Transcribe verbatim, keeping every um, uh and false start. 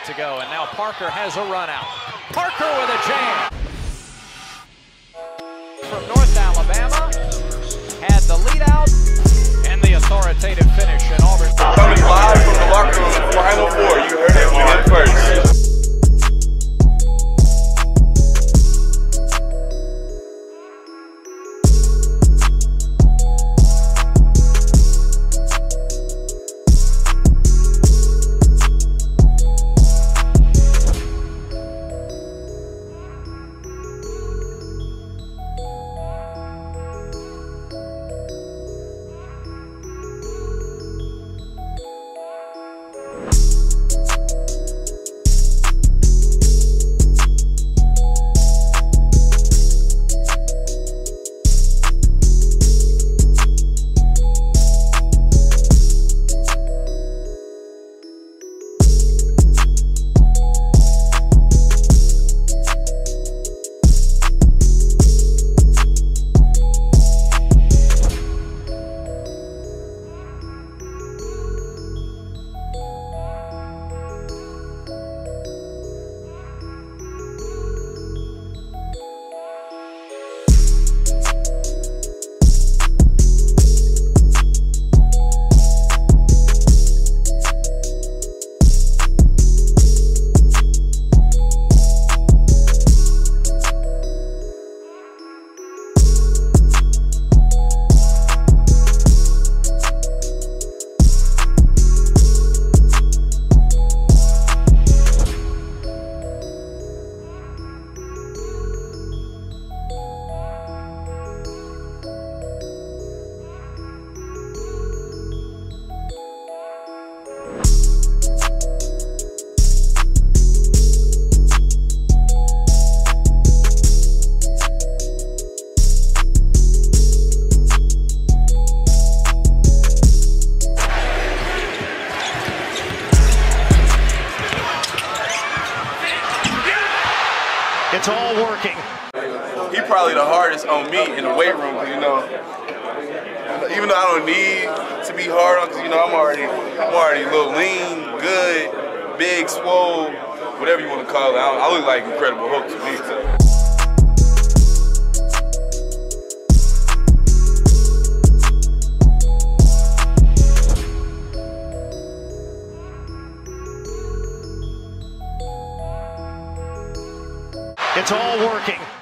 to go, and now Parker has a run out. Parker with a jam. From North Alabama, had the lead out and the authoritative finish at Auburn. Coming live from the locker room, Final Four. You heard it from him first. It's all working. He probably the hardest on me in the weight room, because you know, even though I don't need to be hard on, because you know I'm already, I'm already a little lean, good, big, swole, whatever you want to call it. I, I look like Incredible Hulk to me. So. It's all working.